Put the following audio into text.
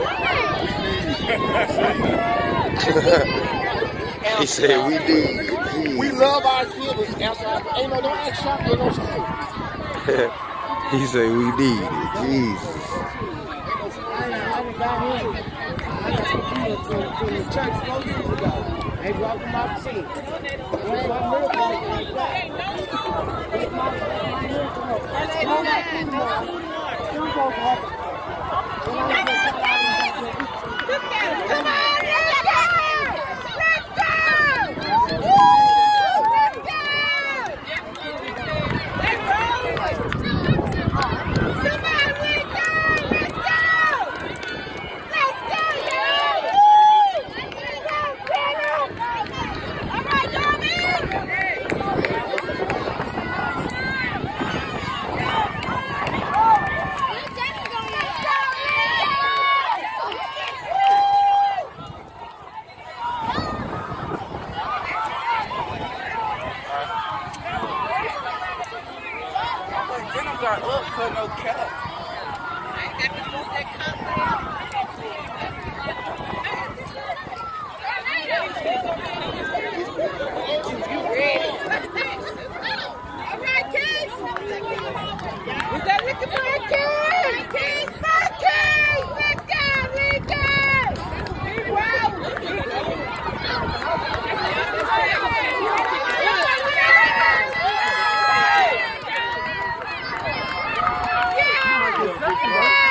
He said we need it. We love our kids. Ain't no action shop, ain't no school. He said we need it. Jesus. They brought them off the scene. Come on! Are up for no cup. Is that looking for a kid? Wow.